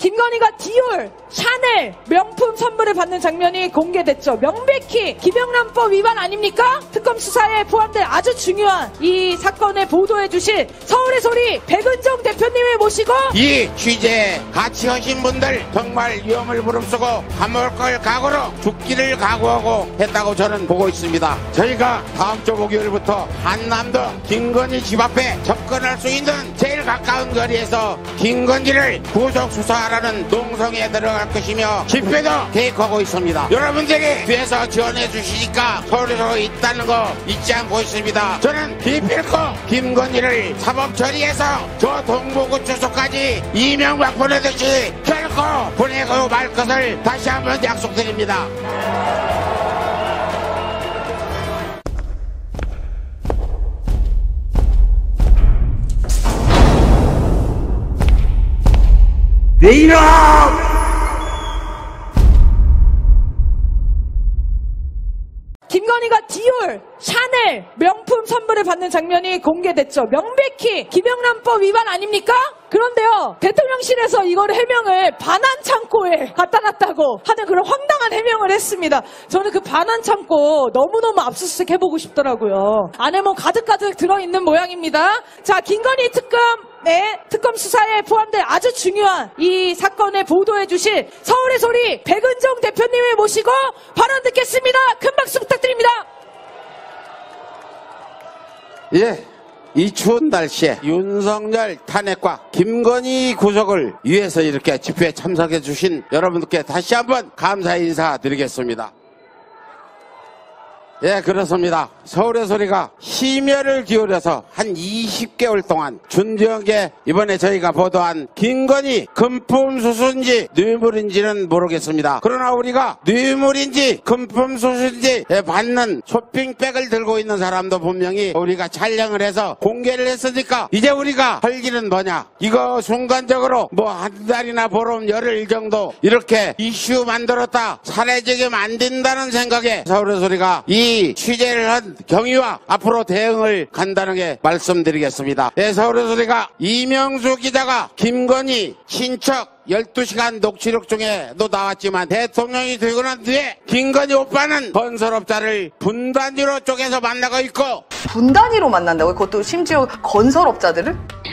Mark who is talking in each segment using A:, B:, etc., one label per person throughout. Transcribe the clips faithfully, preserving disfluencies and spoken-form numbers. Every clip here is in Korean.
A: 김건희가 디올, 샤넬 명품 선물을 받는 장면이 공개됐죠. 명백히 김영란법 위반 아닙니까? 특검 수사에 포함될 아주 중요한 이 사건을 보도해주실 서울의 소리 백은종 대표님을 모시고
B: 이 취재에 같이 하신 분들 정말 위험을 무릅쓰고 감옥을 걸 각오로 죽기를 각오하고 했다고 저는 보고 있습니다. 저희가 다음 주 목요일부터 한남도 김건희 집 앞에 접근할 수 있는 제일 가까운 거리에서 김건희를 구속 수사하라는 농성에 들어갈 것이며 집회도 계획하고 있습니다. 여러분들이 뒤에서 지원해 주시니까 서울에서 있다는 거 잊지 않고 있습니다. 저는 기필코 김건희를 사법 처리해서 저 동부구치소까지 이명박 보내듯이 결코 보내고 말 것을 다시 한번 약속드립니다.
C: 내 이름!
A: 김건희가 디올, 샤넬 명품 선물을 받는 장면이 공개됐죠. 명백히 김영란법 위반 아닙니까? 그런데요, 대통령실에서 이걸 해명을 반환 창고에 갖다 놨다고 하는 그런 황당한 해명을 했습니다. 저는 그 반환 창고 너무너무 압수수색 해보고 싶더라고요. 안에 뭐 가득가득 들어있는 모양입니다. 자, 김건희 특검 네, 특검 수사에 포함될 아주 중요한 이 사건을 보도해주실 서울의 소리 백은종 대표님을 모시고 발언 듣겠습니다. 큰 박수 부탁드립니다.
B: 예, 이 추운 날씨에 윤석열 탄핵과 김건희 구속을 위해서 이렇게 집회에 참석해 주신 여러분들께 다시 한번 감사의 인사드리겠습니다. 예, 그렇습니다. 서울의 소리가 심혈을 기울여서 한 이십 개월 동안 준지하게 이번에 저희가 보도한 김건희 금품 수수인지 뇌물인지는 모르겠습니다. 그러나 우리가 뇌물인지 금품 수수인지 받는 쇼핑백을 들고 있는 사람도 분명히 우리가 촬영을 해서 공개를 했으니까 이제 우리가 할 일은 뭐냐, 이거 순간적으로 뭐 한 달이나 보름 열흘 정도 이렇게 이슈 만들었다 사라지게 만든다는 생각에 서울의 소리가 이 이 취재를 한 경위와 앞으로 대응을 간단하게 말씀드리겠습니다. 네, 서울의 소리가 이명수 기자가 김건희 친척 열두 시간 녹취록 중에도 나왔지만 대통령이 되고 난 뒤에 김건희 오빠는 건설업자를 분단위로 쪼개서 만나고 있고.
D: 분단위로 만난다고요? 그것도 심지어 건설업자들을?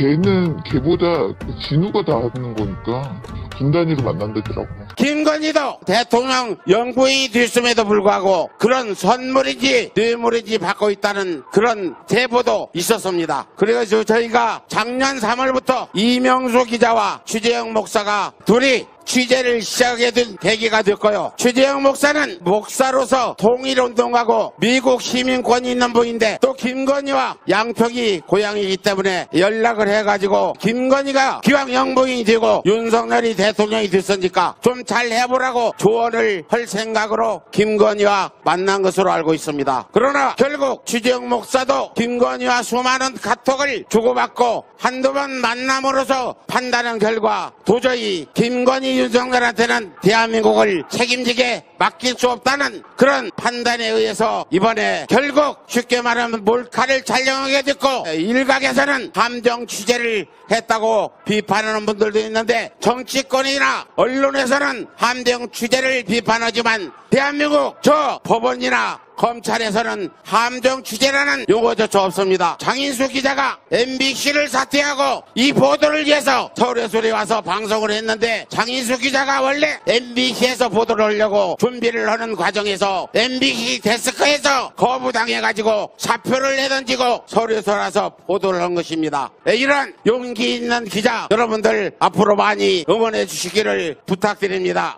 E: 걔는 걔보다 진우가 다 하는 거니까 분단위로 만난다더라고요.
B: 김건희도 대통령 영부인이 됐음에도 불구하고 그런 선물인지 뇌물인지 받고 있다는 그런 제보도 있었습니다. 그래서 저희가 작년 삼월부터 이명수 기자와 취재영 목사가 둘이 취재를 시작하게 된 계기가 됐고요. 취재영 목사는 목사로서 통일운동하고 미국 시민권이 있는 분인데 또 김건희와 양평이 고향이기 때문에 연락을 해가지고 김건희가 기왕 영부인이 되고 윤석열이 대통령이 됐으니까 좀 잘 해보라고 조언을 할 생각으로 김건희와 만난 것으로 알고 있습니다. 그러나 결국 취재영 목사도 김건희와 수많은 카톡을 주고받고 한두 번 만남으로서 판단한 결과 도저히 김건희 윤석열한테는 대한민국을 책임지게 맡길 수 없다는 그런 판단에 의해서 이번에 결국 쉽게 말하면 몰카를 촬영하게 됐고, 일각에서는 함정 취재를 했다고 비판하는 분들도 있는데 정치권이나 언론에서는 함정 취재를 비판하지만 대한민국 저 법원이나 검찰에서는 함정 취재라는 용어조차 없습니다. 장인수 기자가 엠비씨를 사퇴하고 이 보도를 위해서 서울의 소리에 와서 방송을 했는데, 장인수 기자가 원래 엠비씨에서 보도를 하려고 준비를 하는 과정에서 엠비씨 데스크에서 거부당해가지고 사표를 내던지고 서울에 돌아서 보도를 한 것입니다. 이런 용기 있는 기자 여러분들 앞으로 많이 응원해 주시기를 부탁드립니다.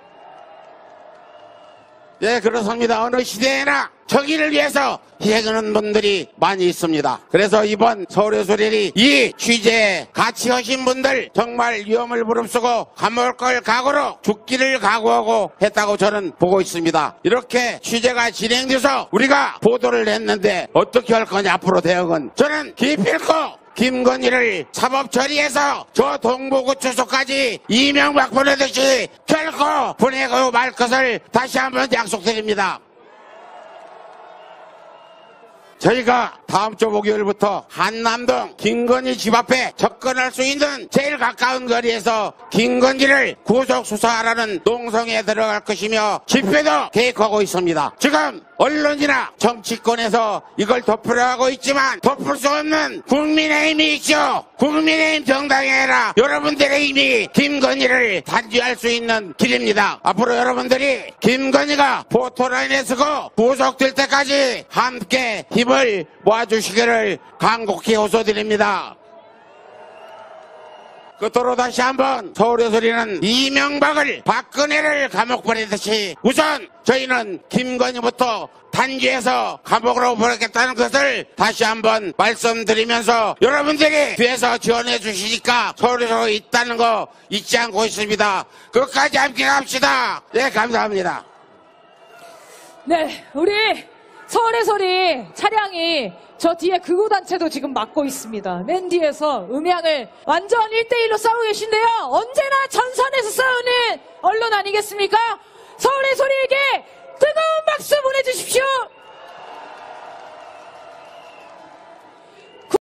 B: 네, 그렇습니다. 어느 시대에나 정의를 위해서 희생하는 분들이 많이 있습니다. 그래서 이번 서울의 소리이 이 취재에 같이 하신 분들 정말 위험을 무릅쓰고 감옥을 걸 각오로 죽기를 각오하고 했다고 저는 보고 있습니다. 이렇게 취재가 진행돼서 우리가 보도를 했는데 어떻게 할 거냐, 앞으로 대응은. 저는 기필코 김건희를 사법 처리해서 저 동부구치소까지 이명박 보내듯이 결코 보내고 말 것을 다시 한번 약속드립니다. 저희가 다음 주 목요일부터 한남동 김건희 집 앞에 접근할 수 있는 제일 가까운 거리에서 김건희를 구속 수사하라는 농성에 들어갈 것이며 집회도 계획하고 있습니다. 지금 언론이나 정치권에서 이걸 덮으려 하고 있지만 덮을 수 없는 국민의힘이 있죠. 국민의힘 정당이 아니라 여러분들의 힘이 김건희를 단죄할 수 있는 길입니다. 앞으로 여러분들이 김건희가 포토라인에 서고 구속될 때까지 함께 힘을 모아주시기를 간곡히 호소드립니다. 끝으로 다시 한번 서울의 소리는 이명박을 박근혜를 감옥 보내듯이 우선 저희는 김건희부터 단죄해서 감옥으로 보내겠다는 것을 다시 한번 말씀드리면서 여러분들이 뒤에서 지원해 주시니까 서울의 소리 있다는 거 잊지 않고 있습니다. 끝까지 함께 갑시다. 네, 감사합니다.
A: 네, 우리 서울의 소리 차량이 저 뒤에 극우단체도 지금 막고 있습니다. 맨 뒤에서 음향을 완전 일 대일로 싸우고 계신데요. 언제나 전선에서 싸우는 언론 아니겠습니까? 서울의 소리에게 뜨거운